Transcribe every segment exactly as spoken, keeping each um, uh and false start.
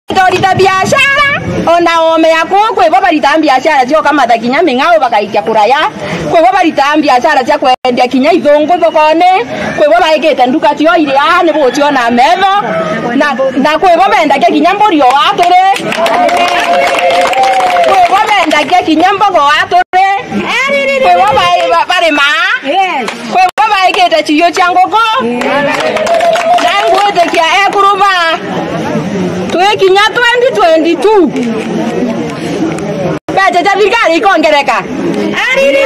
Torita biashara ona ome yako kwe baba lita biashara sio kama takinya mingao bakaikia kuraya kwe baba lita biashara cia kwendea kinya ithongo thokone kwe baba igete nduka tio ile ane botio na metho na na kwe baba enda kinya mborio watore kwe baba enda kinya mbogo watore kwe baba bare ma kwe baba igete chio cia ngoko nangu te kia ekuruba tuekinya twenty twenty-two baje tabikari ikongereka ariri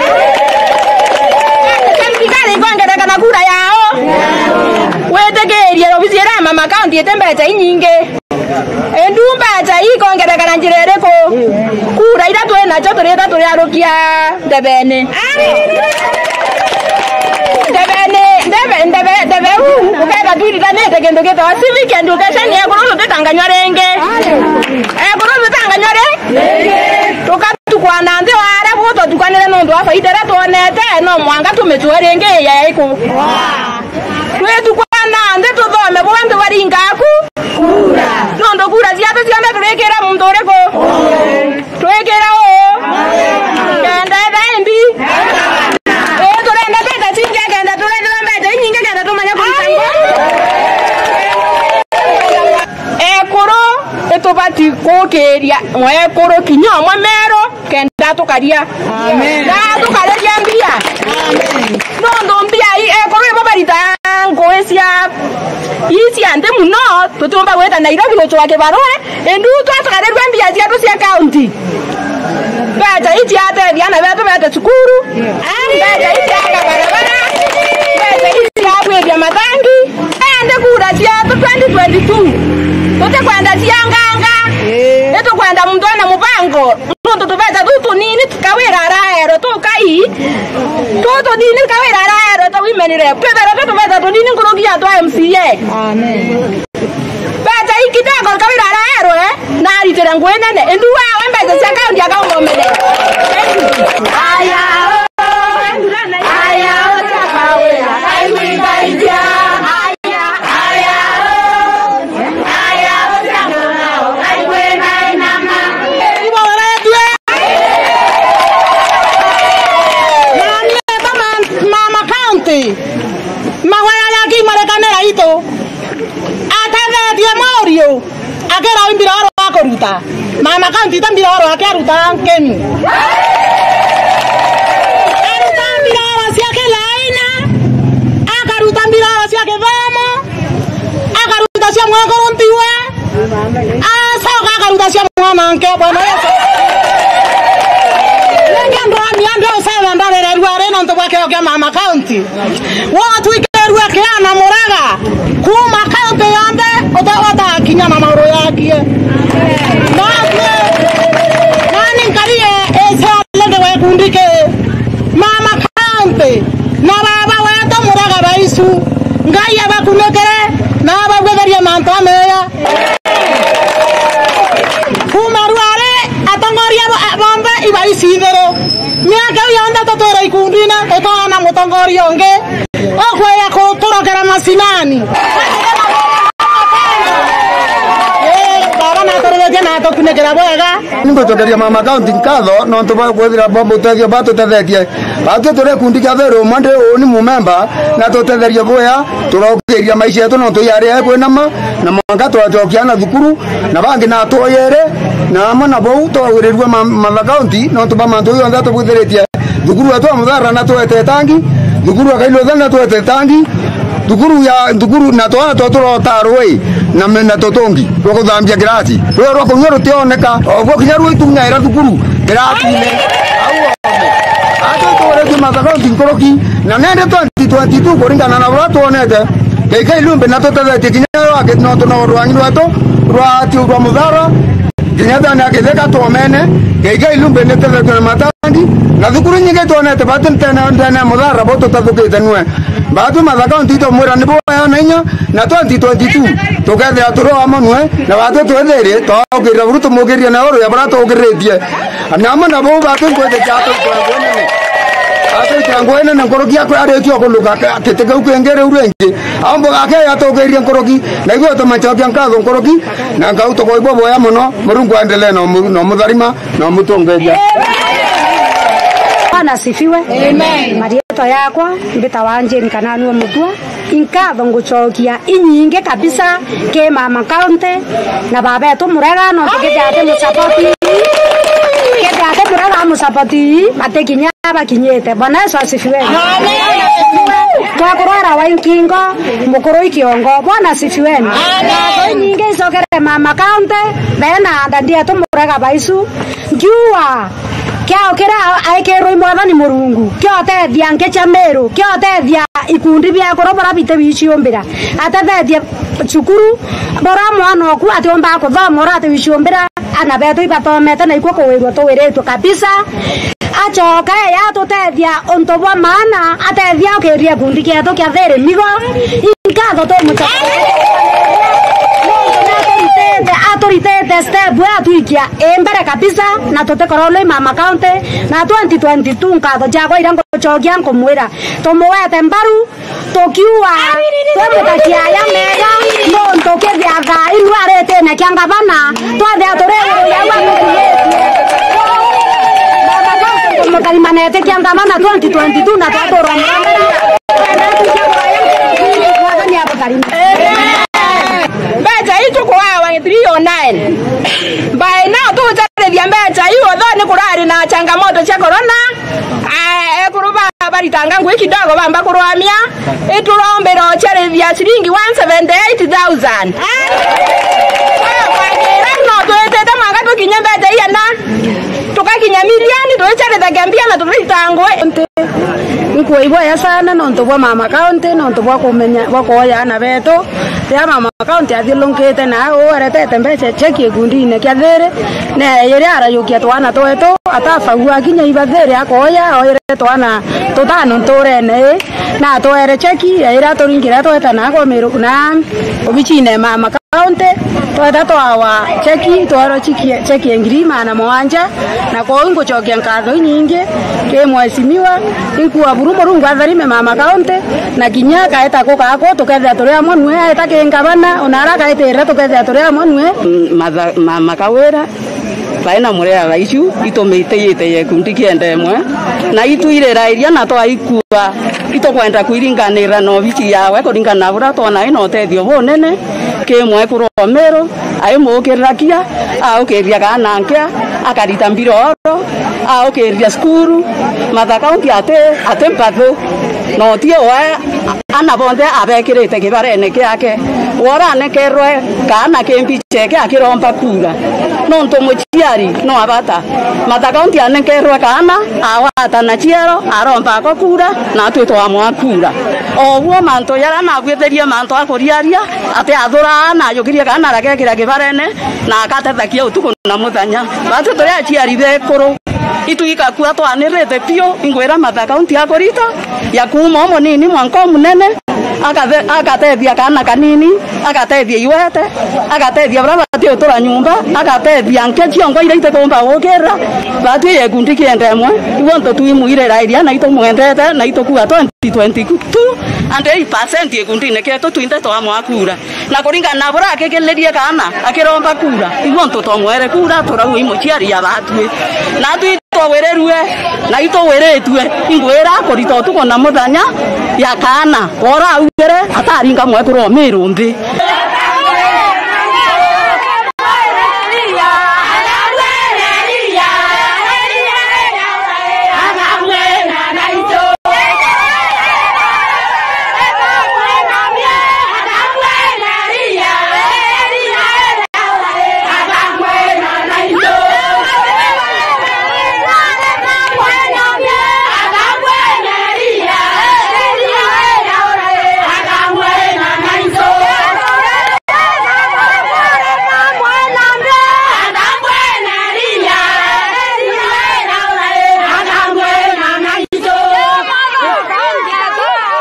tabikari ikongereka na kura yao wetegeria obisiera mama county etembecha inyinge endumba cha ikongereka na njirereko kura ira twena cho tureta turiarukia ndebene ndebene ndebe ndebe ndebe ukeka twirita nete kendo geto civic education ya kuruzu tetanganywa renge eh kuruzu tetanganywa renge tukatukwana ndio ara buto tukwanire nondo afa idera tuonete no mwanga tumetuwa renge ya iko twetu kwana ndio tuthome bwandu baringaku kura nondo kura ziato ziame turekera mundu ureko turekera o kenda daimbi eh turenda teta chinge kenda turenda mbete nyinge kenda tumanya kulisango ekoro etobati kokeria mwekoro kinyomwa mero kenda tukaria amen na tukaria mbia amen nondo mbia ekoro ebabarita ngoesia isi ande muno tutumba weta Nairobi no chwake barwe endu twatakarirwa mbia cia cia county baja iti ate diana wetu wetu chukuru baja iti aka barabara baja iti abwe bya matangi ende kura cia twenty twenty-two tote kwenda cia nganga eto kwenda mundu ana mubango ndo tubeta tutu nini tukawira raero tukai tutu nini tukawira raero to women rep twetara tubeta tu nini ngurugia to M C A amen beta ikitako kawira raero eh na ritera ngwene ne endu wa mbeza cia county akaongomele aya aya takawira aiwinga india aya aya aya takawira aiwena inama ibo weretwe nani kama mama county mawaya yaki marekanera ito atavedia morio akera imbira oro akoruta mama county tambira oro akaruta nkemi aruta mbira oro siake laina akaruta mbira oro siake vamo akaruta sia mwako ntiwe asa akaruta sia mwana nke bwana ngendo amiando sawa ndare ruare no ntwa ke oke mama county watu ikerwe ke ana moraga kuma county yande otawata kinya mama oro yakie nane nani kariye esa lende we kundike mama county na baba weto moraga baisu ngaya bakunekere na babweberia mantameya kuma ruare atongoria bomba ibaisindero miaka yonda totore ikundina etona mutongoria onge okweya ko turokera masinani Nimbo tokeria mama county nkatho no tuba kwethira bombo tethio bato tethetie bato tore kundika thero mande oni mu member na totetheria boya turogeria maisha yetu no tuyari ekwe nama na mwanga twajokia na thukuru na bangi na toyere na mona bo twawirirwa mama county no tuba mandu yo ndato buthiretie thukuru atwa muthara na twete tangi thukuru akailo thana twete tangi thukuru ya thukuru na twana totoro tarwe na mena totongi roko thambia grati ro roko nyoro tioneka ogwo kinya ru itunya era thukuru grati ne au ato tore ki mazaka ndinkoroki na nende twenty twenty-two kuringana na watu onete keke ilumbe na totete kinya ro ake no to no rwanyi rwato rwati rwa mudhara kinya dana aketheka to mene keke ilumbe ne tete to matangi na thukuru nyinge to onete batin tena ndana mudhara boto tadukite nwe batu mazaka ndito mwera nibo ya nenya na twenty twenty-two tugethera turo amonwe na batu twethere togirira buruto mugiria na oro ya barato ogiretie na amana bo batu kwethe jato kwa bonene ate kangwena na nkoroki akwe ari kyo kuluka teteke ukengere urengi ambo ake atogeria nkoroki na igwe tomachokia nkatho nkoroki na ngauto kwa ibobo ya muno murungu aendelee no no mutharima no mutongeria. Bwana sifiwe. Amen. Marieto yakwa mbita wanje nikananua mutwa inkatho nguchokia inyinge kabisa ke mama kaunti na baba yetu murega no tukijate musapoti kete ate murega musapoti ate kinyaba kinyete. Bwana Yesu asifiwe. Amen. Twakorora wa inkingo mukoro ikiongo. Bwana sifiwe. Amen. Inyinge isokere mama kaunti bena ndandi yetu murega baisu ngiwa Kya kera aikero imwathani murungu kyo tethia nkecha meru kyo tethia ikundi bya korobora bite biciombera atethia cukuru bora mwana oku atiomba kuthomora ati biciombera ana beto ibatomete na iko kowirwo towiretwo kabisa achoka ya tutethia ontobwa maana atethia okeria kundi kyeto kya there migo inkatho to muta Autorite step ya tuikia embere kabisa na totekorole mama kaunti na twenty twenty-two nkatho jako irango chokia nkomwira tomoete mbaru tokiwa twemutakia ya mega no ntokethia tha iru arete na kiangabana twathe atorero ya wamukulete baba kaunti mukalimanete kiangabana twenty twenty-two na twatora Becha hicho kwa three oh nine. By now tu tutaredia becha hiyo dhani kurari na changamoto cha corona. Eh kuruba habari tangangu kidogo bamba kuruamia. Iturombero chere vya shilingi one seventy-eight thousand. No tuete manga tukinyembe yana. Tukakinya milioni tuchere dagambia na tutangwe. Nkuiboya sana no ntobwa mama kaunti no ntobwa kumenya bakoya na beto ya mama kaunti athilongete na o aretete mbeche cheki gundine kya there ne yere ara yukia twana tweto atafagua kinya ibathere akoya oyere twana totano ntorene na toere cheki ira toringira tweta na ko miru na obichine mama kaunti tweta twawa cheki twaro chiki cheki engirima na mwanja na ko ngo chokia nkatho nyingi ke mwesimiwa ikuwa burumo rungu atharime mama kaunti na kinya kaeta ko kako tukethia turi amwe nwe eta kengabana onara kaetera tukethia turi amwe nwe mama kawera baina murea gaishu itomete yete ye kundi kiendemwe na ituirera iria na to aikua itokwenda kuiringanira no bichi yawe kuringana bura to na ino tethio bonene ke mwe kuromero ai mukirakia au keria kana nkia akarita mbiro oro au keria skuru matha kaunti ate ate mpatho no tie wa ana bonde abekirite kibarene kyake wora ne kerwe kana kempiche ke akiromba kura no ntomochiari no abata matha kaunti ane kerwe kana awata na chiero aromba ko kura na twito amwa kura owo manto yara na gwetheria manto akoriaria ate athura na yokiria kana rakekira kibarene na akatethakia utuko na muthanya batu tore achiari bekoro ituika kwa twanirete pio ingwera matha kaunti akorita ya kuma omo nini mwanko munene akathe akatethia kana kanini akatethia iwete akatethia brava tio tora nyumba akatethia nkechio ngo ire itekomba gokera batu ye kundi kiendemwe iwonto tuimuire rairia na ito mwendete na ito kuwa twenty twenty-two and eight percent ye kundi ne keto tuinde to amwa kura na kuringa na bora akekelerie kana akiromba kura iwonto to mwere kura tora uimo chiari ya batu na tu to wererue na ito weretue ingwera korito tuko na muthanya ya kana ora ugere ataringa mwe kuro mirumbi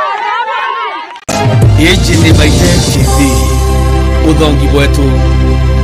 Eji ni Maite T V uthongi bwetu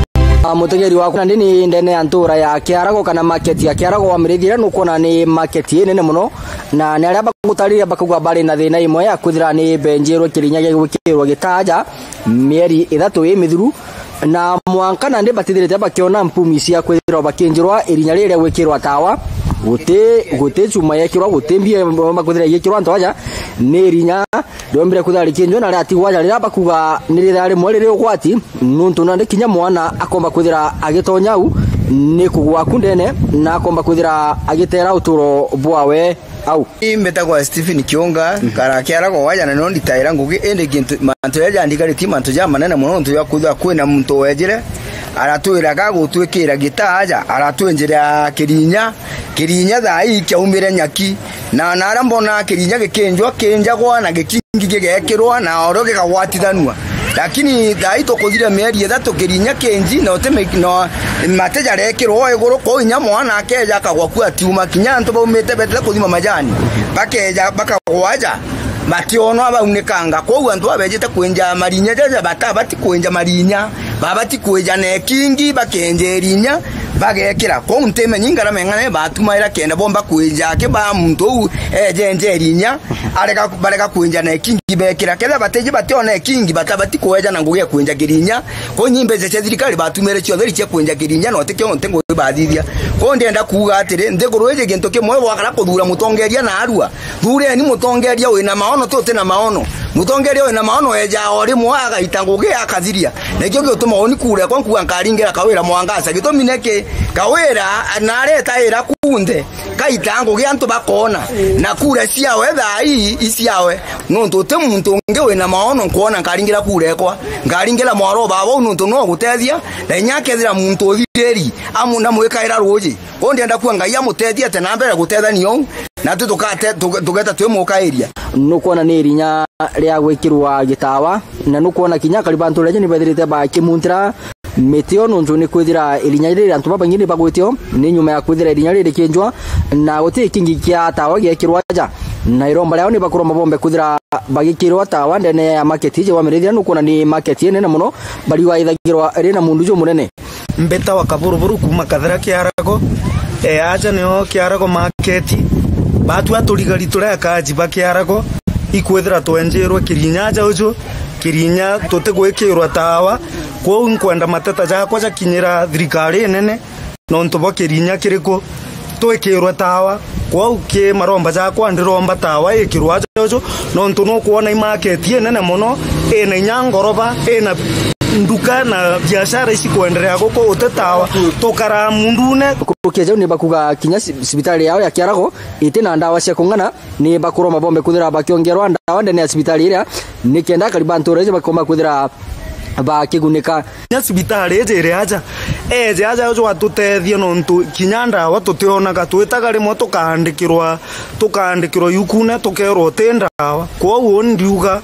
mutegeri wako ndini ndene antura ya Kiarago kana market ya Kiarago wa mirithira nukona ni market nene muno na ni aria bagutarira bakugwa bari na thina imwe ya kuthira ni benjero Kirinya gwikirwa gitaja mieri ithatu ĩ mithuru na mwankana ndi batithirite bakiona mpumi cia kwithirwa bakinjirwa irinya riria gwikirwa tawa guti guti chuma yekirwa gutimbie makuthira yekirwa ntoja ni irinya ndombire kuthari kinjo na rati waja rira bakuga ni rithari mweri ri ugwati nuntu na ndikinya mwana akomba kuthira agitonya u ni kugwa kundene na akomba kuthira agitera uturo bwawe au imbetagwa Stephen Kionga kara Kiarago waja na no nditaira ngugi ende kintu mantu yaja andikari ti mantu ja manene muno ntu yakutha kwina muntu wejire aratwira gagutwikira gitaja aratwenjira Kirinya Kirinya thai kiaumire nyaki na nara mbona Kirinya gikinjwa kinjagwa na gikingi gigekirwa na oroge gawatithanwa lakini thai tokuthira mieri ithatu Kirinya kenji na oteme no mateja rekirwo iguru ko inya mwana akeja akagwa ku atiuma kinya nto baumite betele kuthima majani bakeja bakagwaja bationo abaunikanga ko antu abejete kwenja marinya jaja batabati kwenja marinya babati kweja ne kingi bakenje rinya bagekira ko nteme nyingara mengane batumaira kenda bomba kweja ke ba muntu ejenje rinya areka bareka kwenja ne kingi bekira kela bateje batione kingi batabati kweja na nguge kwenja kirinya ko nyimbe ze thirikari batumere cio theri cia kwenja kirinya no tekyo ntengo bathithia ko ndenda kuga atire ndegoroje gento ke mwe wakara kuthura mutongeria na arua thure ni mutongeria wina maono tote na maono mutongeria wina maono eja ori mwaga itanguge akathiria nekyo gyo maoni kure kwa kuwa nkaringira kawira mwangasa gitomineke kawira nareta ira kunde kaitango gyanto bakona na kure ciawe thai isiawe nonto te muntu ngewe na maono nkona nkaringira kure kwa nkaringira mwaro babo nonto no gutethia na nyakethira muntu othiri amuna mwikaira roji konde enda kuwa ngai amutethia te nambere gutethania na tutukate tugeta twemukairia nukuona ni irinya ria gwikirwa gitawa na nukuona kinya karibantu leje ni bethirite ba kimuntira meteo nonjo ni kwithira irinya riri antu babangini bagwitio ni nyuma ya kwithira irinya riri kinjwa na guti kingi kia tawa gekirwa ja na iromba leo ni bakuroma bombe kwithira bagikirwa tawa ndene ya market je wa mirithira nukuona ni market nene muno bali wa ithagirwa rina mundu jo munene mbeta wa kaburuburu kuma kathira Kiarago e aja neo Kiarago market batu aturigari tureka jiba Kiarago ikwethira twenjerwe Kirinya jaujo Kirinya tutegwikirwa tawa ko nkwenda matata jakwa jakinyira thirikari nene no ntobo Kirinya kiriko twikirwa tawa ko uke maromba jakwa ndiromba tawa ikirwa jaujo no ntuno kuona market nene muno ene nyangoroba ena nduka na biashara isi kuendelea goko utetawa tokara mundune kukeje ni bakuga kinya sibitali yao ya Kiarago itena ndawa cia kungana ni bakuroma bombe kuthira bakiongerwa ndawa ndene ya sibitali ira nikenda karibantu reje bakoma kuthira bakigunika nya sibitali eje ire aja eje aja jo atutethie no ntu kinyanda wa tutiona gatwitaga rimo tukandikirwa tukandikirwa yukune tukerwo tendawa kwa uo ndiuga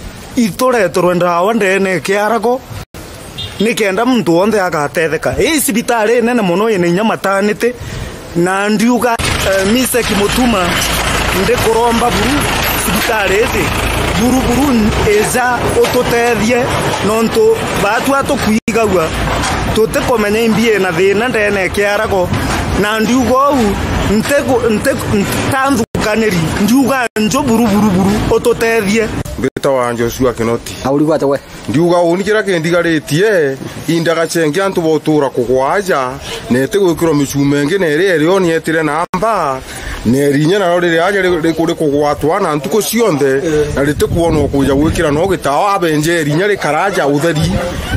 itoretorwe ndawa ndene Kiarago nikenda muntu wonde agatetheka ii sibitali nene muno ine nyamatanite na ndiuga uh, mise kimutuma nde kuromba buru sibitali ete buru buru eza ototethie nonto batu atokuigagwa tote komenya imbie na thina ndene Kiarago na ndiuga u ntego ntego tandukaneri ndiuga njo buru buru buru ototethie Beta wa Joshua Kinoti aurigwa tawe ndiuga unikira kendigaritie indaga cenge antu botura kugwaja nete gwikiro micumenge nere erio ni etire namba nerinya na riri aje rikuri kugwatwa na ntuko cionde na rite kuona kuja gwikira no gitawa abenje rinya rikaraja utheri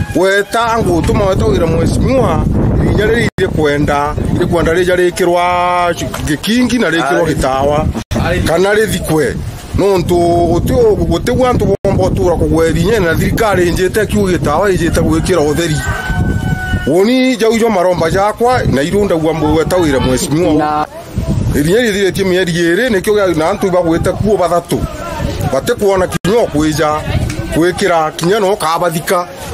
wetangu tuma wetogira mwesimiwa rinya riri kwenda iri kwenda rija rikirwa gikingi na rikirwa gitawa kana rithikwe nonto otio gote gwantu bombo tura kugwerinya na thirikari njete kiugitawa ijete gwikira utheri woni jaujo maromba jakwa na irunda gwambo wetawira mwesimiwa irinya rithire mieri iri nikyo na antu bagwete kuo bathatu bate kuona kinyo kwija gwikira kinya no kabathika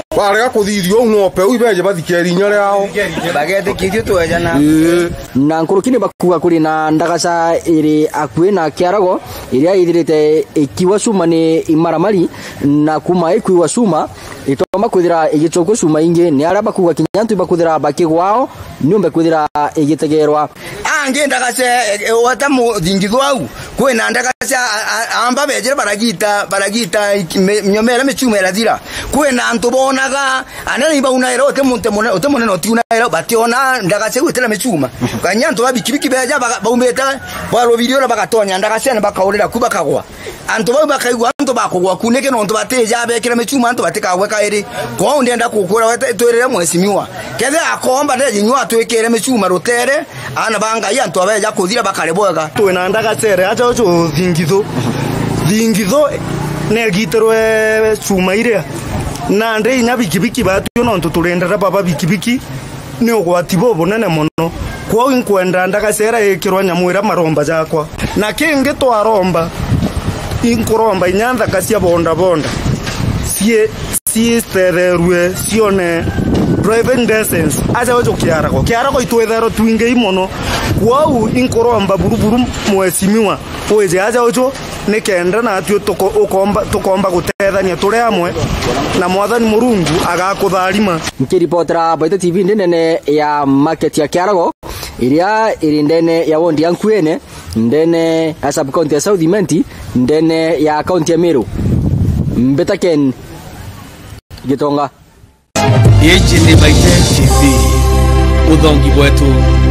barega kuthirio ng'ombe u ibeje bathikeri nyore yao bagete kitu tu ajana na nkurukini bakuga kuri na ndagaca iri akue na kiarago iria ithirite ikiwa cuma ni imaramari na kuma ikwiwa cuma itoma kuthira igicoko cuma ingi ni aria bakuga kinyantu bakuthira bakigwao nyumbe kuthira igitegerwa ange ndagaca watamu thingithwau kwena ndagaca amba bejere baragita baragita nyomera mechuma erathira kwena antu bonaga anani bauna ero temunte mona otemone no tiuna ero bationa ndagaca gwetera mechuma kanyanto babikibiki beja baumeta balo video bagatonya ndagaca ne bakaurira kubakagwa antu baba bakaigwa antu bakugwa kuneke no ntu bateja bekira mechuma antu batikagwe kairi kwa ndenda kukura wetwerere mwesimiwa kethe akomba ndeje nywa twekere mechuma rotere ana banga yantu abeja kuthira bakareboga twina ndagacere acha ucu thingitho thingitho ne giterwe cuma iria na ndei nya bikibiki batyo no ntuturendera baba bikibiki ni ugwati bobo nene muno kwa inkwenda ndagacera ikirwa nyamwira maromba jakwa na kingi twaromba inkuromba inyantha kacia bonda bonda sie sie stererwe sione driving distance acha wacho kiarago kiarago itwethero twinge imono kwau inkuromba buruburu mwesimiwa oje acha wacho nikenda na atio toko ukomba tukomba gutethania turi amwe na mwathani murungu agakutharima nkiripotera Baito T V ndene ya market ya kiarago iria iri ndene ya wondi ya Nkuene ndene ya sub county ya South Imenti ndene ya county ya Meru Mbetaken Gitonga. Yechi ni Baito T V udhongi bwetu.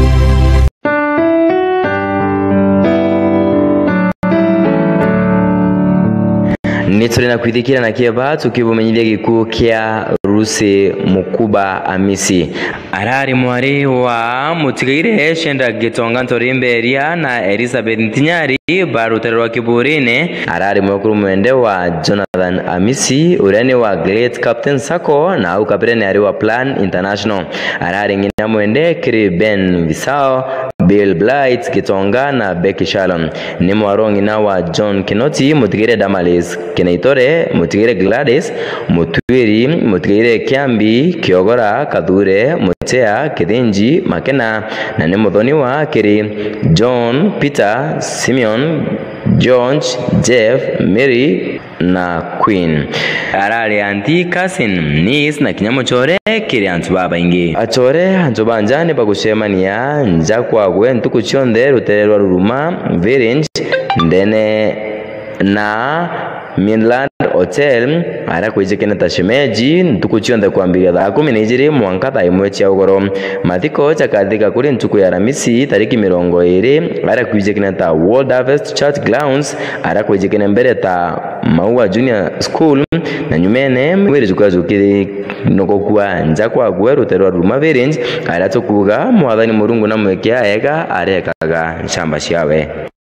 Nitore na kwithikira na kieba tukibumenyiria gikuo kia Rusi Mukuba Amisi arari mwari wa mutigaire shenda Gitonga Ntorimberia na Elizabeth Ntinyari baruterwa kiburine arari mwakuru mwende wa Jonathan Amisi urani wa Great Captain Sako na ukapirene ari wa Plan International arari ngina mwende kiri Ben Visao Bill Blight Gitonga na Becky Shalom ni mwarongi na wa John Kinoti mutigire Damalis Kenaitore mutigire Gladys Mutwiri mutigire Kiambi Kiogora Kadhure Mutea Kidinji Makena na ni muthoni wa kiri John Peter Simeon George Jeff Mary na Queen arari anti cousin niece na kinyamo chore kiri antu baba ingi achore antu banjane bagushemania nja kwa gwe ntuku chonde rutererwa ruruma village ndene na Mainland Hotel ara kwijikene tashemeji ntuku chonde kwambia thaa kumi na igiri mwanka imwe cia ugoro mathiko chakathika kuri ntuku ya Ramisi tariki mirongo iri ara kwijikene ta World Harvest Church Grounds ara kwijikene mbere ta Maua Junior School na nyumene mwiri zukwa zukiri nokokwa nja kwa gwe ruterwa ruma village ara tukuga mwathani murungu na mwekea ega arekaga nshamba ciawe.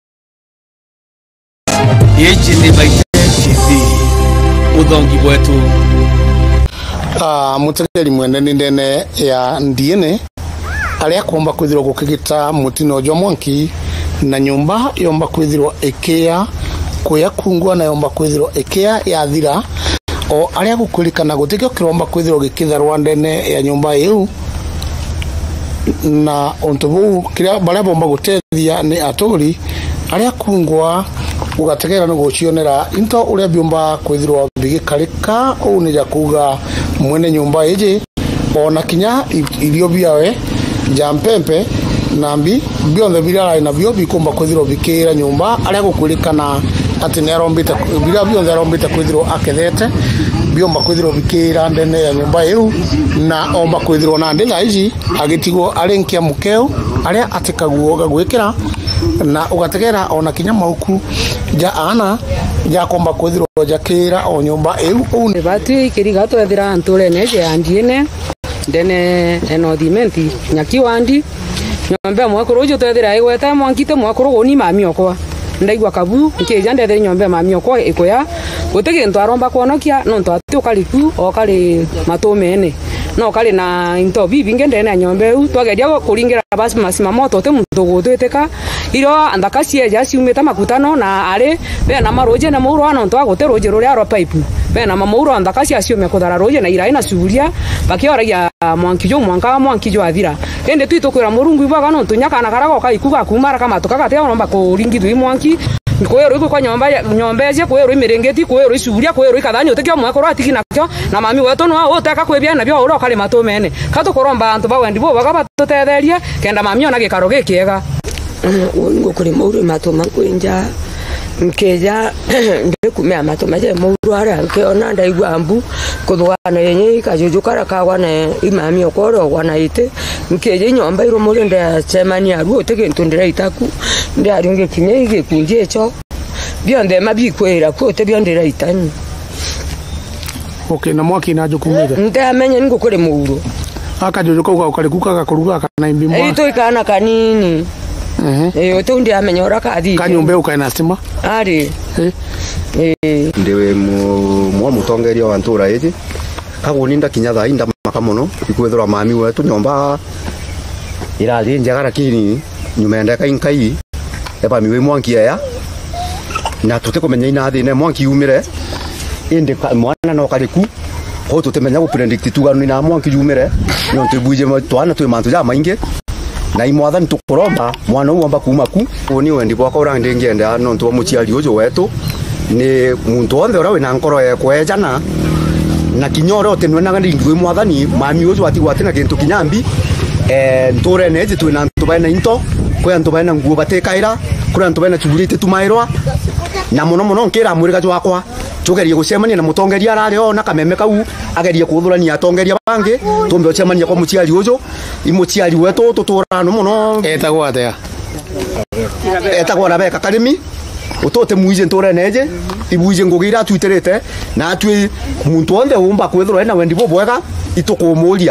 Yechi ni Baito T V udhongi bwetu. Ah mutegeri mwende ndene ya ndiene aria komba kwithirwo gukigita mutino jo mwanki na nyumba yomba kwithirwo ekea kuya kungwa na yomba kwithirwo ekea ya thira o aria gukurikana gutikio kiromba kwithirwo gikitharwa ndene ya nyumba iu na ontobu kiria baria bomba gutethia ni aturi aria kungwa ugategera no gucionera into uria biomba kwithirwo bigikarika u ni jakuga mwene nyumba ije ona kinya irio biawe jampempe nambi bionthe birara na bio bikomba kwithirwo bikira nyumba aria gukurikana ati ne arombite bira bionthe arombite kwithirwo akethete biomba kwithirwo bikira ndene ya nyumba iu na omba kwithirwo na ndela ici agitigwo arenkia mukeo aria atikaguo gagwikira na ugategera ona kinya mauku ja ana ja komba kwithirwo jakira o nyumba iu une bati ikiriga twethira anture neje andiene ndene eno dimenti nyakiwandi nyombe mwakuru ujo twethira igweta mwankite mwakuru goni mami okwa ndaigwa kabu nkeja ndethe nyombe mami okwa ikoya gutege ntwa romba kwonokia no ntwa tukaliku o kali matumene no kali na into bibi ngende nyombe u twageria kuringira basi masima moto te muntu gutweteka iro andakacie ja ciumeta makutano na ari be na maroje na murwa no ntwa guteroje ruria ro pipe bena mamouro ndakasi asio mekodara roje na iraina suria bakioragia mwanki jo mwanka mwanki jo athira ende twitokwira murungu ibwaga no tunyaka na karago kaikuga kumara kama tukaka teo nomba ko ringi dwi mwanki kwero iko kwa nyomba nyombeje kwero imirengeti kwero isuria kwero ikathanyo tekyo mwako ratiki nakyo na mami wetu no utaka kwebia na byo uro kali matumene kato koromba antu bawendi bo baga batutetheria kenda mami ona gikaro gikiega ngo kuri mauru matuma kwinja nkeja ndikumea matuma je mauru ara nkiona ndaigwa mbu kuthwana yenye kajujukara kawa na imami okoro wana ite nkeje nyomba iro muri nda chemani aru tege ntundira itaku ndi ari nge kinye ige kunje cho bionde mabikwera ko te biondera itani. Okay, na mwaki na jukumire ndamenye ngo kuri mauru akajujuka ukari kuka kuruga kana imbi mwa ito ikana kanini. Eh eh to ndi amenya ora kathi kanyumbe ukaina stima ari eh eh ndiwe mu mwa mutongeria wa ntura iji kaguninda kinyatha inda makamono ikwethura mami wetu nyomba irali njagara kini nyumenda kainkai eba miwe mwanki ya na tute kumenya ina thine mwanki umire inde mwana no kariku ko tutemenya ku predict tuganu ina mwanki umire nyonte buje twana twe mantu ja mainge na imwatha nitukuromba mwana uomba kuma ku oni wendi bwako urande ngenda no ntu muchiari ujo wetu ni muntu onthe ora wina nkoro ye kwejana na kinyoro tenwe na ngandi ndwe mwathani mami ujo ati watina kintu kinyambi eh ntore neje twina ntu baina into kwa ntu baina nguo batekaira kura ntu baina chugurite tumairwa na muno muno nkira mwirika jwakwa tugerie gucemania na mutongeria arare ona kameme kau agerie kuthurania atongeria bangi tumbe ocemania kwa muchiari ujo imuchiari wetu tuturano muno etagwo atea etagwo na beka karimi utote muije ntore neje ibuje ngugira twiterete na atwi muntu onde umba kwethura na wendi bobwega itukumuria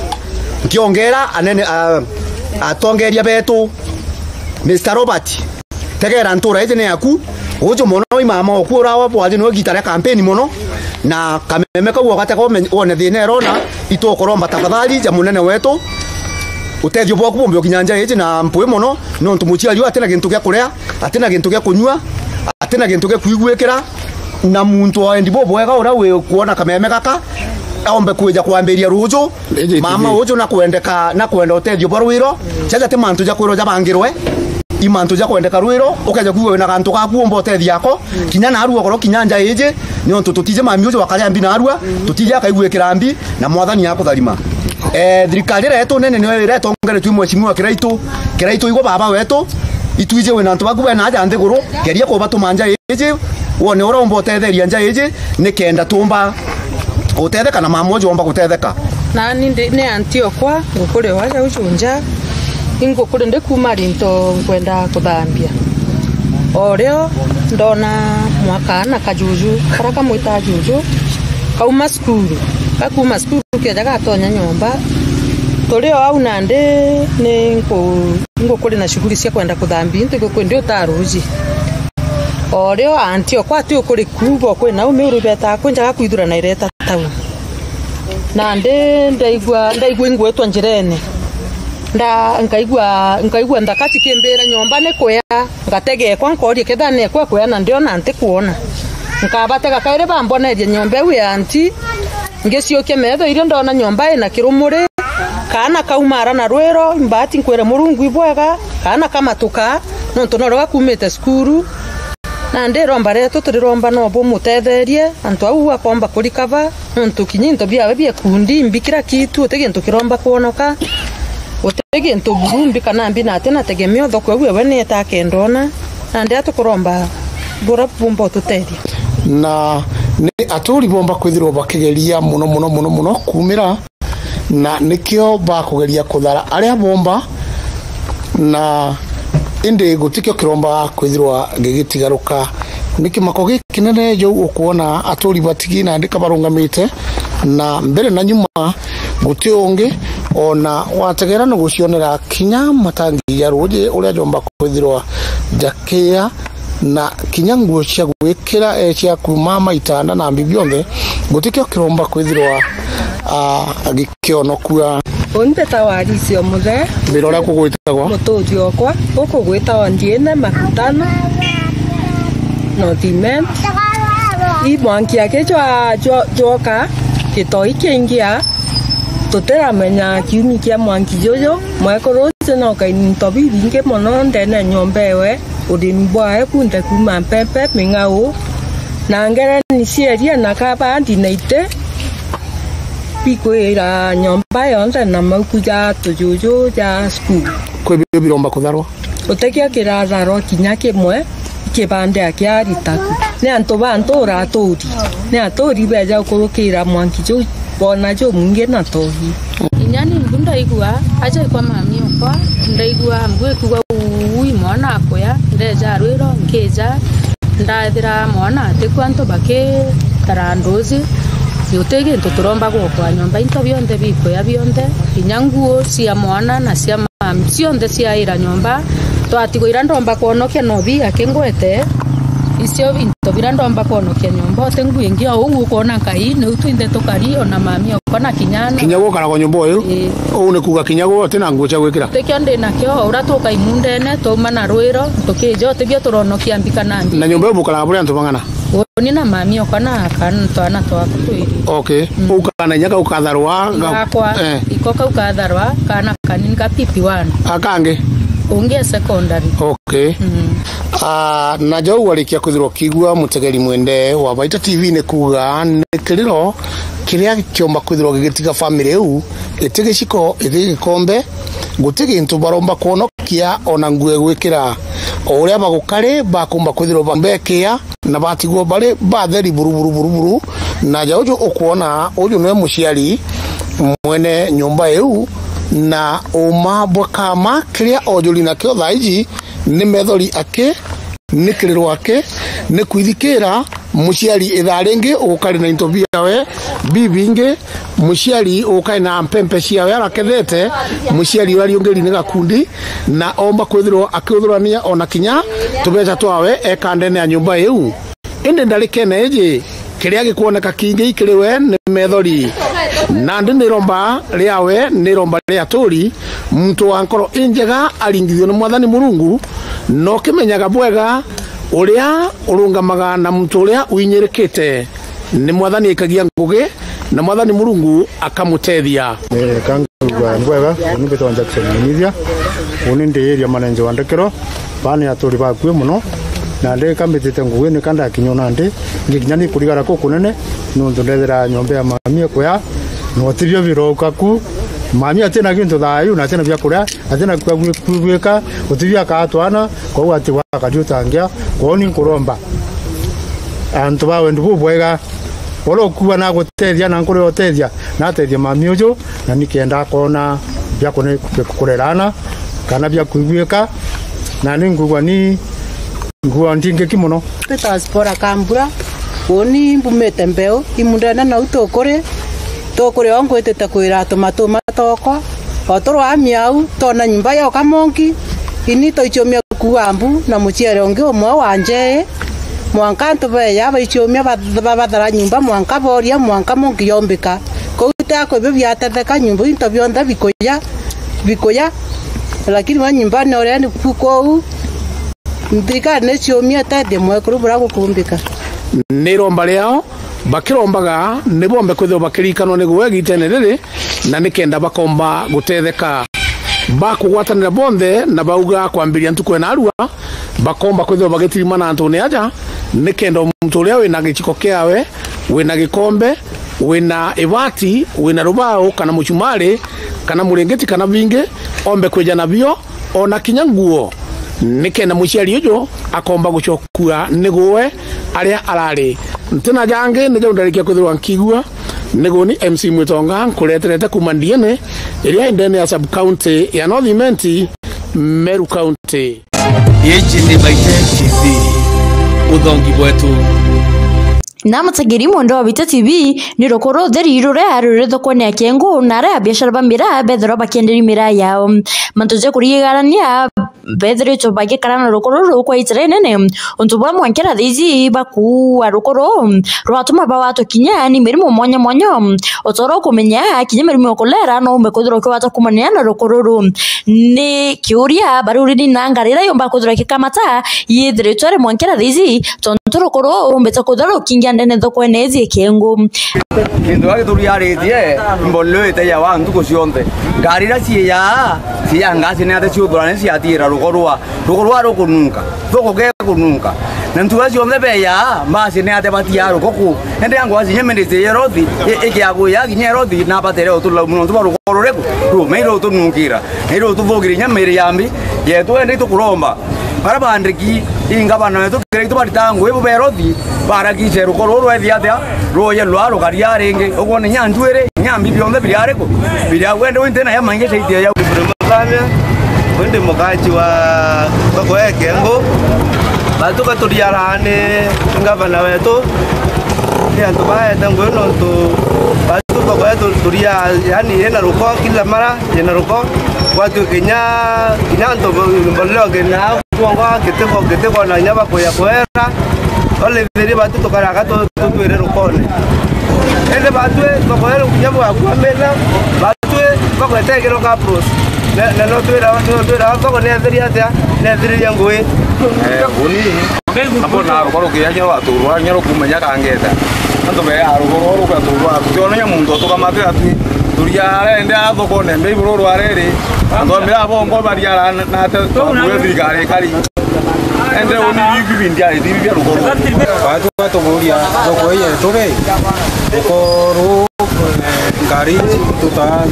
nkiongera anene atongeria betu Mister Robert tegera ntura ije ne yaku ujo mono imama okura wa bwaje no gitare campaign mono na kameme ka wakati ko one thine rona itokoromba tafadhali ja munene wetu utethio bwa kubombe kinyanja ije na mpwe mono no ntumuchia liwa atena gintu gya kurea atena gintu gya kunywa atena gintu gya kuigwekera na muntu wa ndibo bwega ora we kuona kameme kaka aombe kuja kuamberia rujo mama ujo na kuendeka na kuenda utethio bwa ruiro chaja te mantu ja kwiro ja bangirwe imantu ja kwendeka ruiro ukaja kuwe na kantu ka kuomba utethi yako kinya na aru okoro kinyanja ije ni onto tutije mami ujo wakale ambi na arua tutije akaigwekera ambi na mwathani yako tharima eh thirikari reto nene ni wewe reto ngere tu mweshimwa kiraitu kiraitu igo baba wetu ituje we na ntu baku we na aja nthiguru geria ko batu manja ije wone ora omba utetheria nja ije ni kenda tumba utetheka na mama ujo omba gutetheka na ni ne antio kwa ngukure waja ujunja ingo kuri ndekuma rinto kwenda kuthambia oreo ndona mwaka na kajuju karaka mwita juju kauma skuru kakuma skuru keja gatonya nyomba toleo au nande ne ngo ngo kuri na shughuli cia kwenda kuthambia ntego kwende utaruji oreo antio kwa tio kuri kubo kwena umeuru beta kwenja kwithura na ireta tawu nande ndaigwa ndaigwa ngwetwa njirene nda nkaigwa nkaigwa ndakati kembera nyomba ne kwea ngatege kwa nkori kedane kwa kwea na ndio na nte kuona nkabatega kaire bambona ile nyomba we anti ngesio kemetho ile ndona nyomba ina kirumure kana kaumara na rwero mbati nkwere murungu ibwega kana kama tuka no tonoroga kumete skuru na ndero mbare to turiromba no bo mutetherie antu au akomba kurikava ntu kinyinto bia bia kundi mbikira kitu tege ntu kiromba kuonoka utege ntu burumbi kana mbi na tena tegemeo thoko wewe ne takendona na ndia tukuromba bora bumba tutethi na ni aturi bomba kwithirwo bakigeria muno muno muno muno kumira na nikio ba kugeria kuthara aria bomba na inde gutikio kiromba kwithirwa gigitigaruka nikimako gikinene jo ukuona aturi batigi na ndika barungamite na mbere na nyuma gutio ungi ona wategera no gucionera kinya matangi ya roje uria jomba kwithirwa jakia na kinya nguo cia gwikira e cia kumama itanda na mbibionde gutikio kiromba kwithirwa a agikionokua onte tawari cio muthe birora kugwitagwa mututhi okwa ukugwita ondiene makutano no diment i mwanki yake chwa joka kitoi kingia tutiramenya kiumi kia mwanki jojo mwekoro no kaini tobi binge mono ndene nyombewe udini bwae kunde kuma pepe mingau na ngere ni sheria na kaba ndinaite pikoira nyomba yonde na makuja tujuju ja school kwe biromba kutharwa utekia kiratharwa kinya kimwe kibande akiaritaku ne anto banto ratori ne atori beja kurukira mwanki jo bona jo munge na tohi inyani mbunda igua acha kwa mami okwa ndaigua mbwe kuwa ui mwana akoya ndeja rwiro nkeja ndathira mwana atekwanto bake tarandozi yotege nto turomba kwa nyomba into bionde biko ya bionde inyanguo cia mwana na cia mami cionde cia ira nyomba twatigo irandomba kuonokia nobi akengwete icio into birandomba kuonokia nyomba tengu ingi au ukona kai ne utinde tokari ona mami okona kinyana kinyago kana kwa nyomba yo o ne kuga kinyago tena ngocha gwekira tekionde nakyo uratoka imundene to mana rwiro tokejo tebio turonokia mbikana na nyomba yo bukala bure antu bangana oni na mami okona kan to ana to akutwiri okay ukana nyaka ukatharwa ngakwa ikoka ukatharwa kana kaninga pipi wana akange unge secondary okay mm. ah na jo walikia kuthirwo kigwa mutegeri mwende wa Baita T V ne kuga nekiriro kiria kiomba kuthirwo gigitiga family u etege shiko etege kombe gutege into baromba kuonokia ona ngue gwikira oria bagukare bakumba kuthirwo bambekia na batigwo bale batheri buruburu buruburu na jaojo okuona ojo no muciari mwene nyumba eu na uma bokama kiria ojuli na kyo thaiji ni methori ake ni kiriro ake ni kwithikira muciari itharengi ukari na intobia we bibinge muciari ukai na mpempe cia we arakethete muciari wari ongeri ni gakundi na omba kwithirwo akithurania ona kinya tubeja twawe ekandene ya nyumba eu inde ndalikene eje kiria gikuoneka kingi ikiriwe ni methori na ndi niromba riawe niromba ria tori mtu wankoro injega aringithio ni mwathani Murungu no kimenyaga bwega uria urungamaga na mtu uria uinyirikite ni mwathani ikagia ngugi na mwathani Murungu akamutethia eh kanga bwega ni beto anja kusemithia uni ndi area manenje wandekero bani atori bakwe muno na ndi kamitite ngugi ni kanda kinyona ndi nginyani kurigara ko kunene nundu ndethera nyombe ya mami kwa no tirio biroka ku mami atena kintu thayu na atena bya kuria atena kwegwika utibia ka atwana kwa ati wa kajutangia kwa ni kuromba antu bawe ndu bwega olo kuwa na gutethia na nkuri otethia na tethia mami ujo na nikienda kona bya kune kurerana kana bya kwigwika na ningugwa ni ngua ndinge kimono petaspora kambura oni mbumete mbeo imundana na utokore tokore wangu etete kwira tomato matoko otoro amiau tona nyumba ya kamonki ini to ichomia kuambu na muchiere onge omwa wanje mwankanto be ya ba ichomia bathara nyumba mwanka boria mwanka monki yombika kouta ko be byatetheka nyumba into byonda bikoya bikoya lakini wa nyumba ne ore ni kuko ndika ne chomia tade mwekuru bura gukumbika niromba riao bakirombaga nibombe kwithwo bakirikanwo ni gwegitene riri na nikenda bakomba gutetheka bakugwatanira bonthe na bauga kwambiria ntuko na arua bakomba kwithwo bagitirima na antone aja nikenda muntu uria wina gichiko kiawe wina gikombe wina ibati wina rubao kana muchumari kana murengeti kana vinge ombe kweja nabio ona kinyanguo nikenda muciari ujo akomba guchokua niguwe aria arari ntena jange nijo ndarikia kwithirwa nkigua nigo ni M C Mwitonga kureterete kumandiene iria indene ya sub county ya North Imenti Meru County. Yechi ni Baita T V uthongi bwetu na matagiri mondo wa Baita T V ni rokoro theri rure arure thoko ne kengo na ra biashara bamira bethro bakenderi mira yao mantoje kurigarania bethre to bage karana rokoro ro kwa itere nene onto bwa mwankera thizi baku arokoro rwatuma ba watu kinya ni mirimo mwanya mwanya otoro kumenya kinya mirimo kolera no mbekodro kwa watu kumanya na rokoro ni kiuria baruri ni nangarira yomba kodro kikamata yedre tore mwankera thizi tontoro koro mbeta kodro kinga ndene thoko enezi kengo kindu ake turi aritie mbolo ite ya wantu kusionde garira ciya ciya ngasi ne ate ciudurane ciatira rugorwa rugorwa rukunuka thoko ke kunuka na ntuga cionde beya masi ne ate batia rugoku ende yangu asi nyemendete yerothi ike agu ya kinyerothi na batere otula muno tu rugoro reku ru meiro tu nukira meiro tu vogiri nyamere yambi ye tu ende tu kuromba para bandriki inga bana tu kire tu baritangu ebo berothi para ki se rugoro ro ethia tia ro ye lwa ro garia renge ogone nyanduere nyambi bionde biriare ko biria wende winde na ya mange seitie ya Mukame wende mukaji wa koko ekengo batu katuriarane ngavana wetu ya tubaye tangu no tu batu koko yetu turia yani ena ruko kila mara ena ruko watu Kenya Kenya ndo mbolo Kenya kuonga kiteko kiteko na nyaba ko ya kwera ole veri batu tokara gato tuere rukone ende batu koko yetu nyaba kwa mena batu koko yetegero ka pros na na no tuera no tuera koko ne veri atia ne veri yangoe eh uni hapo na rukoro kianya watu rwanya rukumenya kangeta ando be arugoro ruka turwa tuone mundu tukamate ati turia ende athoko ne mbe iburu rwarere ando mira bongo bariara na te tuwe thigare kari ende uni yugi bindia iti bia rugoro batu batu muria thoko ye tore rukoro ngari tuta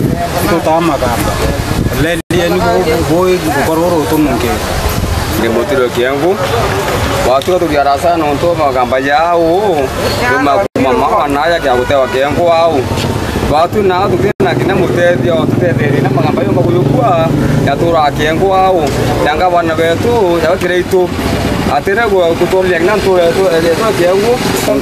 tuta magamba lelie ni boy rukoro tumunge ni motiro kiangu watu tuliarasa no to magamba yao kuma mama anaya kya kutewa kiangu wao watu na tukina kina mutedio tutetheri na magamba yo makuyukwa ya tura kiangu wao yanga bana betu ya kireitu atira go kutolia na tura to to kiangu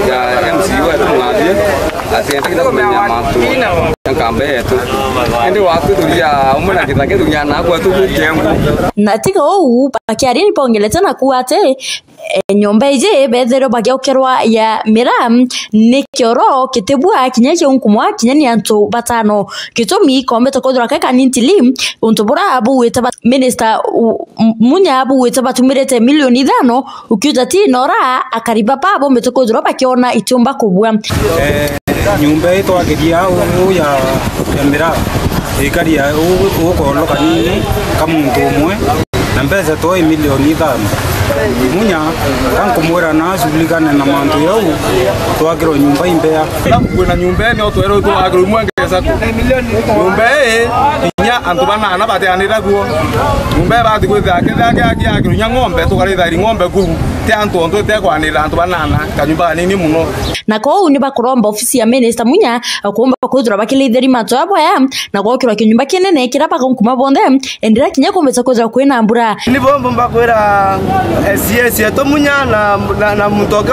ya M C wetu ngadi asiende kina kumenya matu kambe yetu ende watu tulia umuna kitake tulia na kwa tu kiangu na tiga o pakiari ni pongeleta na kuate e, nyomba ije bethero bagiokerwa ya miram ne kioro kitebua kinyaje unkumwa kinyani anto batano kitomi kombe tokodra kaka nintili untobora abu wetaba minister munya abu wetaba tumirete milioni thano ukiuta ti nora akariba pabo metokodra bakiona itumba kubwa eh nyumba ito agiria u ya mira ikari ya u ko lo kanini kamuntu umwe na mbeza to milioni thano munya kankumwera na subulikana na mantu yau twagiro nyumba imbea kuna nyumba ni otwero to agro mwangeza nyumba e nya antu bana na bate anira guo nyumba ba digwetha kithake aki agro nya ngombe tukaritha ri ngombe ku te antu onto te kwanira antu bana na kanyumba nini muno na ko ni bakuromba ofisi ya minister munya akomba kuthura bakilitheri mato aboya na gokira kinyumba kinene kirapa kunkuma bonde endira kinya kombetsa kuthura kwena mbura ni bombo mbakwera S S yeto munya na na, na mutoka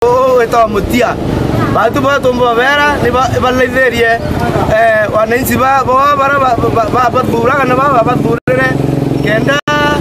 eto mutia batu batu mbavera ni baletherie eh wananchi ba bara ba batura kana ba baturere kenda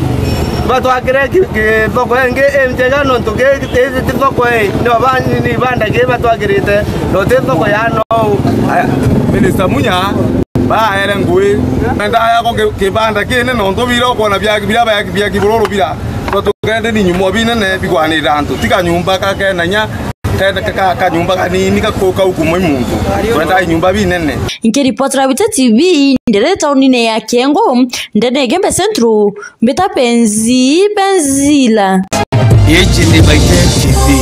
batu akire ke thoko enge emjega no toke te thoko e ni baba ni banda ke batu akirite no te thoko ya no minister munya ba ere ngui nda ya ko ke banda ke ne no ndo biro ko na bia bia ba bia kibororo bira to kende ni nyumba bine ne bigwane rantu tika nyumba ka ke na nya kende ka ka nyumba ka ni ka ko ka hukumu mungu kwenda nyumba bine ne Inki report Rawita T V ndere tauni ne ya Kengo ndene Gembe Centro mbeta penzi benzila Yechi ni Baite T V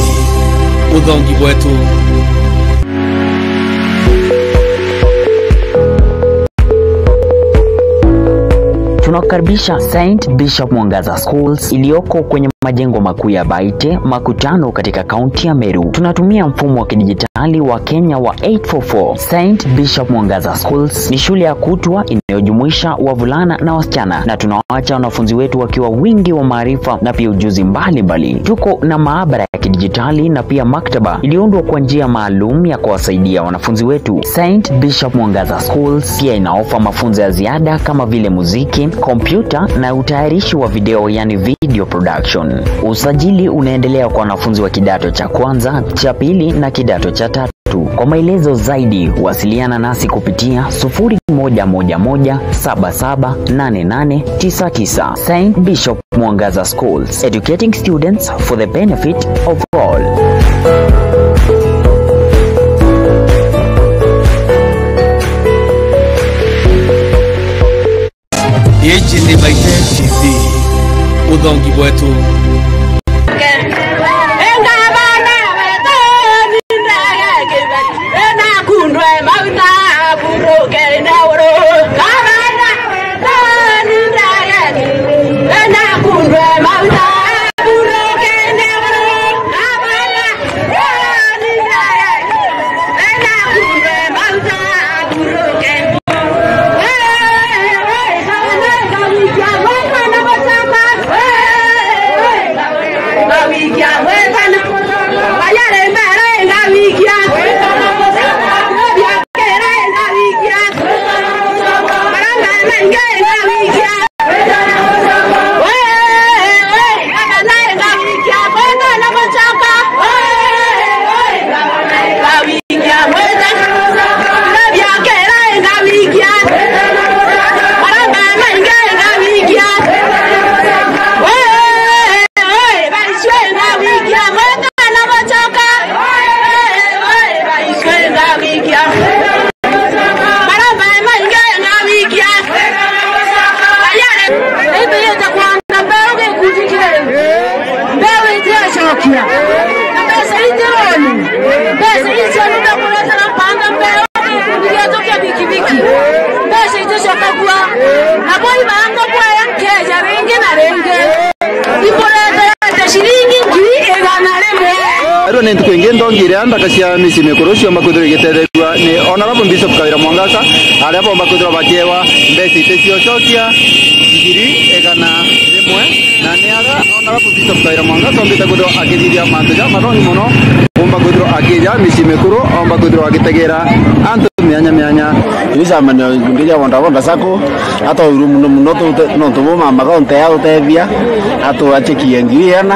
udhongi wetu. Tunakaribisha Saint Bishop Mwangaza Schools iliyoko kwenye majengo makuu ya Baite Makutano katika kaunti ya Meru. Tunatumia mfumo wa kidijitali wa Kenya wa eight four four. Saint Bishop Mwangaza Schools ni shule ya kutwa inayojumuisha wavulana na wasichana, na tunawaacha wanafunzi wetu wakiwa wingi wa maarifa na pia ujuzi mbalimbali. Tuko na maabara ya kidijitali na pia maktaba iliyoundwa kwa njia maalum ya kuwasaidia wanafunzi wetu. Saint Bishop Mwangaza Schools pia inaofa mafunzo ya ziada kama vile muziki, kompyuta na utayarishi wa video, yani video production. Usajili unaendelea kwa wanafunzi wa kidato cha kwanza, cha pili na kidato cha tatu. Kwa maelezo zaidi wasiliana nasi kupitia sufuri moja moja moja saba saba nane nane tisa tisa. Saint Bishop Mwangaza Schools, educating students for the benefit of all. H N Baite T V, udhongi wetu. Nento kwingi ndongire andaka cia misi mikorocio makuthiro gitethegwa ni Honorable Bishop Kawira Mwangaza aria bomba kuthiro bakiewa mbeci itecio cokia igiri egana rimwe na ni ara Honorable Bishop Kawira Mwangaza ombite kuthiro akithithia mantu ja mathoni muno bomba kuthiro akija misi mikuru omba kuthiro agitegera antu mianya mianya ibicamanio ngiria bonda bonda sako ato uru muno muno no tuboma magonte ya utethia ato achekie ngiriana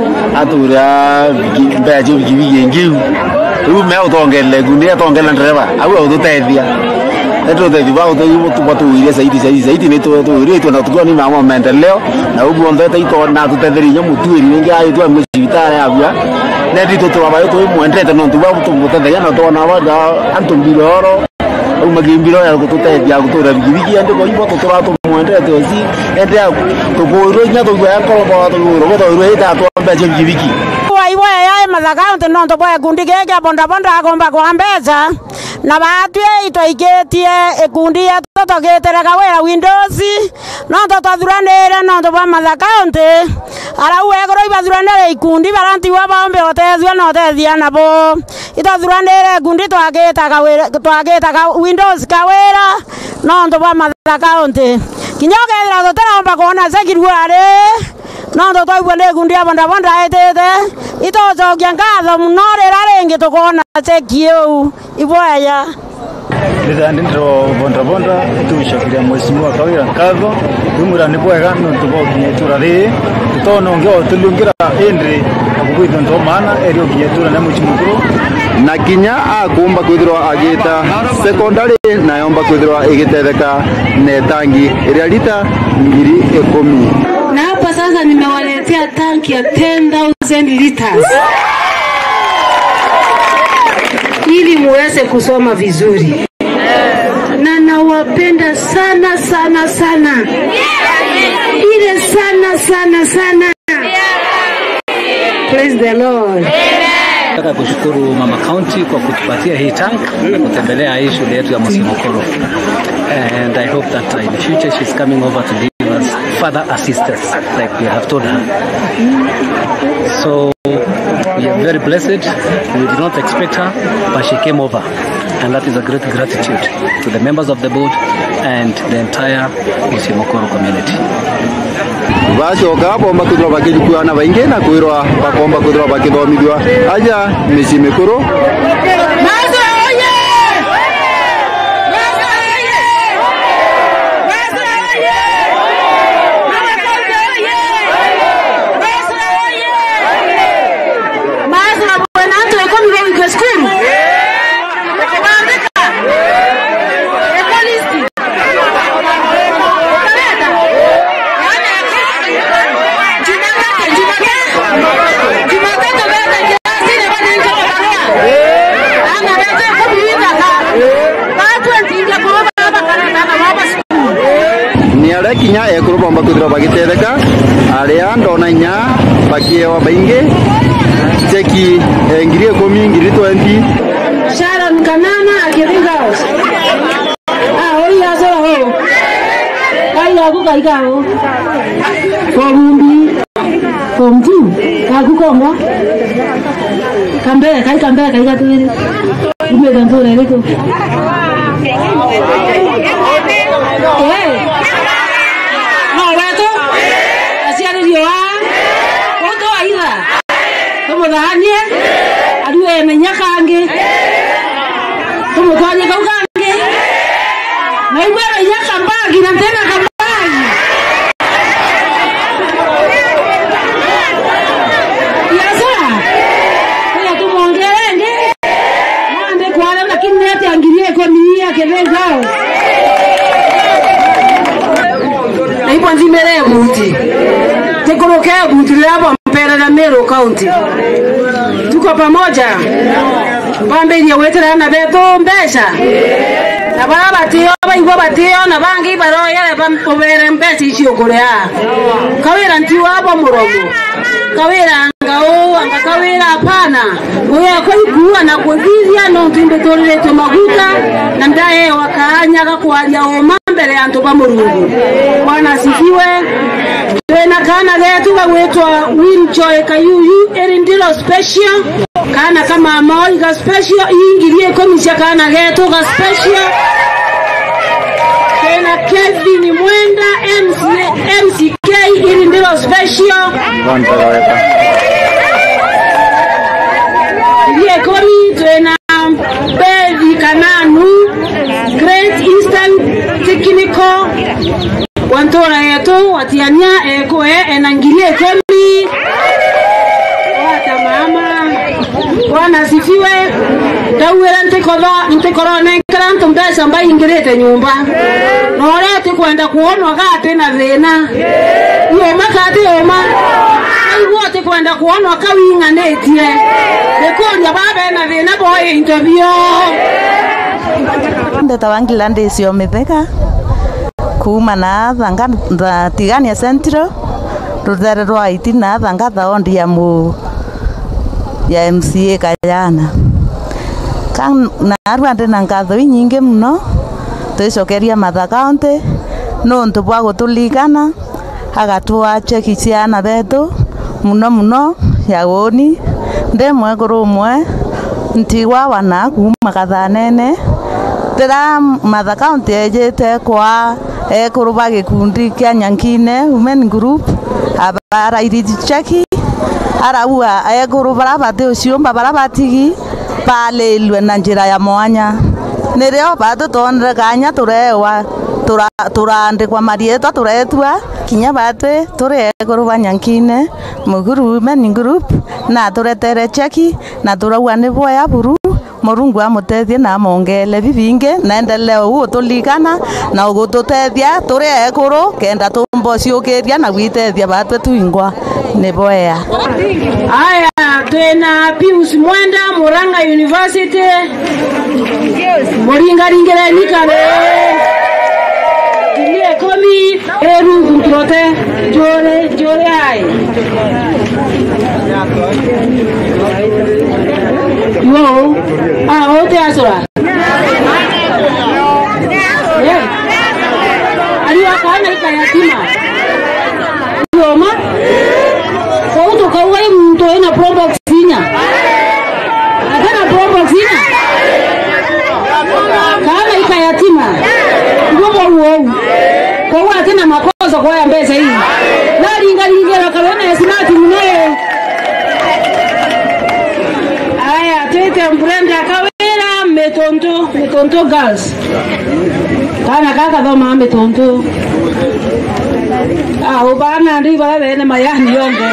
atura mbeje bigiye ngiu uyu me utongele gundi atongela ndereba au utethia eto de diba uto yumo tu patu ile zaidi zaidi zaidi ni to to ile to na tukua ni mama maendeleo na ubu onde ito na tutetherinya mutu ile ngi ayo tu amesivitara yabya ne dito to abayo to mu entrete no tu ba tu tutethia no to na wa antu mbiroro au magimbiro ya kututethia gutura bigibigi ande ko ibo to to mu entrete ozi ende to boiro nya to ya ko ba to ro to ro ita to mbeje bigibigi iwe ya mathakaunti no to boya kundi gege bonda bonda agomba kwa mbeza na batwe itoigetie ekundi ya totogeterega wera Windows no to tathuranire no to ba mathakaunti ara uegoro ibathuranire ikundi baranti wa baombe otethio no tethia nabo itathuranire kundi twagetaga wera twagetaga Windows kawera no to ba mathakaunti kinyogethera toteromba kuona sekirware no to toigwa ne kundi ya bonda bonda etete itocokia ngatho muno rira ringi tukona chekiu iboya Ndida ndiro bonda bonda tuishakiria mheshimiwa Kawira ngatho umura ni bwega no tubokinye turari tutono ngeo tulungira endre akubwito ndo maana erio kinyetura na muchi mukuru na kinya akumba kwithirwa agita secondary na yomba kwithirwa igitetheka netangi iria lita ngiri ikumi. Na hapa sasa nimewaletea tanki ya ten thousand liters ili muweze kusoma vizuri, na nawapenda sana sana sana, ile sana sana sana. Praise the Lord. Nataka kushukuru Mama County kwa kutupatia hii tank na kutembelea hii shule yetu ya Mosimokoro, and I hope that uh, in the future she's coming over to give us further assistance like we have told her. So we are very blessed. We did not expect her, but she came over, and that is a great gratitude to the members of the board and the entire Mosimokoro community. Bacoka bomba kuthirwa bakijikuana baingi na kwirwa bakomba kuthirwa bakithomithwa aja mici mikuru ni aria kinya ekuru bomba kuthira bagitetheka aria ndona inya bakiewa baingi cheki ngiri ikumi ngiri twenty Sharon Kanana Akiringaos. Ah, oi aso ho. Kai aku kai kau. Kombi. Komju. Aku komba. Kambe kai kambe kai katu ini. Ibu dan tu lele tu. Eh. Mau betul? Asyik ada dia. Kau tu aida. Kamu dah ni? Aduh, emangnya kangen. Kamu tanya kau kangen? Nah, ibu emangnya kambagi nanti nak kambagi. Biasa. Kau tu mongkeren ni. Nanti kuala nak kini tiang gini ekonomi akhirnya kau. Nah, ibu anji mere buti. Tekorokea buti lapa mpera na Meru County. Tuko pamoja. Pambe ni wetera na beto mbesha. Na baba batio baigwa batio na bangi baro yale bampobere mbesi icio kurea. Kawira ntiwa hapo muromo. Kawira ngao anga kawira hapana. Wewe akaigua na kuthithia no timbe toleto maguta na ndaye wakaanya kwalia oma mbele ya ntoba murungu. Bwana asifiwe. Tena kana getu wetwa Winjoy Kayuyu erindiro special kana kama moi ga special ingirie komisia kana getu ga special tena Kevin Mwenda M C K erindiro special ile komi tena Bevi Kananu Great Eastern Technical Wantora yetu watiania ekoe enangilie kemi wata mama Bwana asifiwe dawera ntekoda ntekorone kranto mbesa mbai ingirete nyumba norete kwenda kuonwa gate na thina iyo makate oma aiwote kwenda kuonwa kawinganetie dekonya baba na thina boy interview ndeta wangilande sio metheka kuma na thanga tha tigania centro ruthere rwa itina thanga thaundi ya mu ya M C A Kayana kan na rwande na ngatho nyingi muno twicokeria Martha County no ntubwa gutuligana agatwa cheki ciana betu muno muno ya woni ndemwe kurumwe ntiwa wana kuma kathanene tera Martha County ejete kwa ekuruba gikundi kia Nyankine Women Group abara iridi cheki araua ekuruba barabate uciumba barabatigi palelwe na njira ya mwanya nirio batu tonre kanya turewa tura turandikwa marietwa turetwa kinya bate ture ekuruba Nyankine Muguru Women Group na turetere cheki na turaua ni boya buru Murungu amutethie na mongele bibinge naendelea uo tuligana na ugututethia turi ekuru kenda tumbo ciukiria na gwitethia batwe tuingwa ni boya. Aya tena Pius Mwenda Muranga University Moringa ringereni kare Kilie komi eru kuntrote jore jore ai Yo, ah, ote asura. Yeah. Aliwa kana ikayatima. Yo ma. Kau tu kau ai mtu ina probox sinya. Akana probox sinya. Kana ikayatima. Ngobo uo. Kau atena makosa kwa ya mbesa hii. Na ringa ringa kalona ya sinati mnaye. Tete Brenda Kawira metonto metonto girls kana kaka doma metonto ah ubana ndi baba bene mayani yonge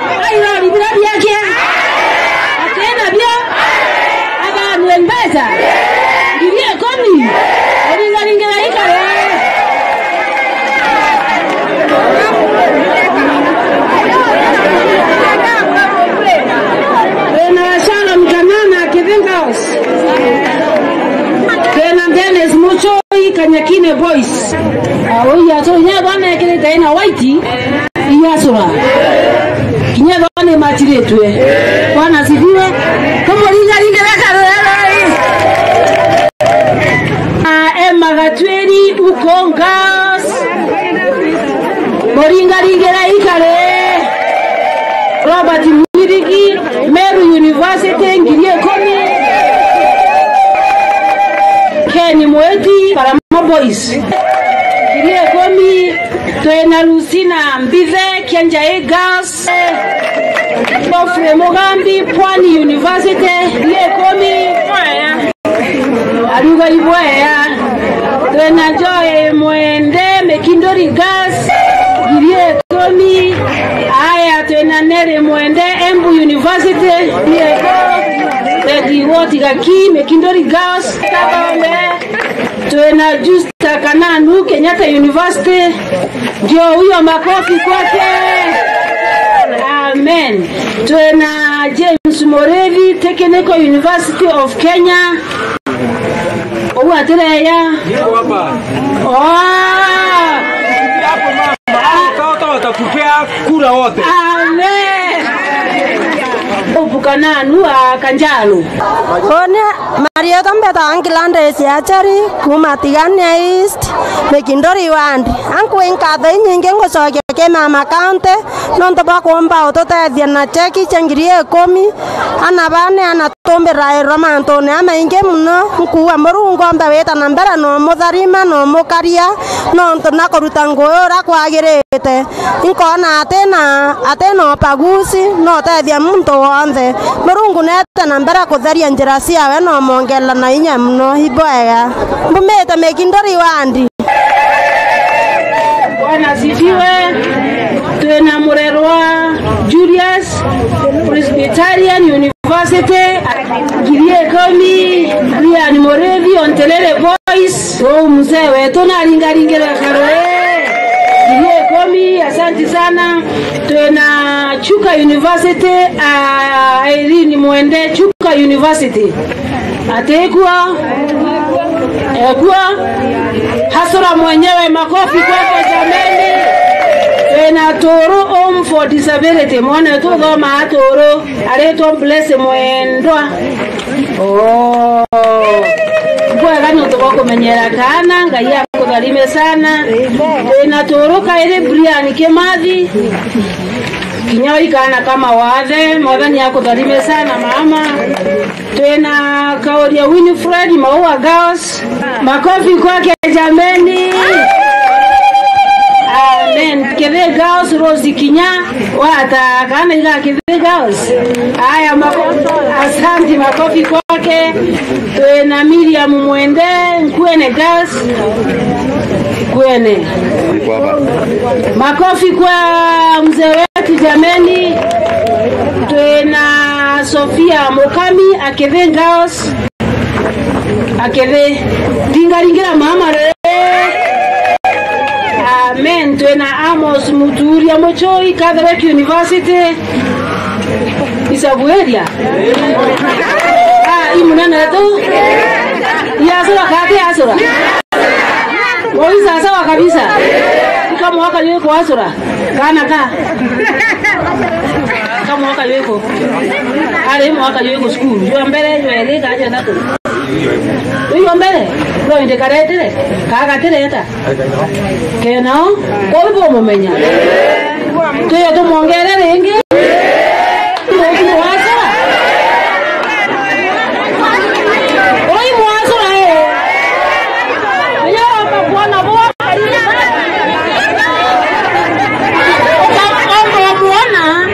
Ayo ni bila yake. Atena bia. Aba nwembeza. Ndiye koni. Oringa ringera ikale. Ena shala mkanana Kivingaos. Kena Dennis Muchoi Kanyakine Boys. Awo ya so nya bana kile taina white iyasura. Kinya bana machiretwe. Bwana sifiwe. Kama linga linga rakara. Ah Emma Gatweni Ukongas. Moringa linga ikale. Robert Mwirigi Meru University ngirie komi. Kenny Mweti Parama Boys. Ngirie komi Twena Lucina Mbive Kianjae Girls. Ofre Mogambi Pwani University ngirie komi. Aluga Ibwea. Twena Joy Mwende Mekindori Girls. Ngirie komi. Aya twena Nere Mwende Embu University ngirie komi. Edi woti gaki Mekindori Girls. Kabambe. Twena Justa Kananu Kenyatta University. Ndio huyo makofi kwake. Amen. Twena James Morevi Technical University of Kenya. Owa tereya. Oh. Hapo watakupea kura wote. Amen. Obukananu Kanjalo. One Maria Gambeta Angilande Siachari Kumatigania East Mekindori Wand Anku Enkada Nyingengo Soke Mama County non to bakomba otote diana cheki changirie komi anabane anatombe rai romantone ama inge muno nku amuru ngomba weta nambera no modharima no mokaria no to nakorutango ora kwagerete inko na atena ateno pagusi no te dia muntu wonde murungu nete nambera kutharia njira cia we no mongela na inya muno hiboega mbumete Mekindori Wandi. Bwana sifiwe. Twena Murerwa Julius Presbyterian University Girie Komi Brian Morevi Ontelele Boys o mzee wetu na lingaringera karoe Girie Komi asante sana. Twena Chuka University uh, Irene Mwende Chuka University atekwa ekwa hasura mwenyewe makofi kwako jameni. Twena Toro Home for Disability mwana tu thoma Toro areto Bless Mwendwa. Oh kwa gano to kumenyera kana ngai akutharime sana. Twena Toro kaire Brian Kemathi Kinyoi kana kama wathe mwathani akutharime sana mama. Twena Kauria Winifred Maua Girls makofi kwake jameni. Amen. Kede Girls Rose Kinya wata kana ila Kede Girls. Aya makofi asante makofi kwake. Twena Miriam Mwende Kwene Girls Kwene makofi kwa mzee wetu jameni. Twena Sofia Mokami Akeve Girls Akeve dingaringira mama re. Amen. Twena Amos Muturia Mochoi Catholic University Isabueria. Ah, imunana tu. Yasura kati yasura. Moisa sawa kabisa. Kama mwaka yuko asura. Kana ka. Kama mwaka yuko. Ale mwaka yuko school. Yo mbele yo ele kaje nako. Yo mbele. Lo inde karete. Kaga tereta. Kenao. Ko bo mumenya. Tuyo to mongere rengi.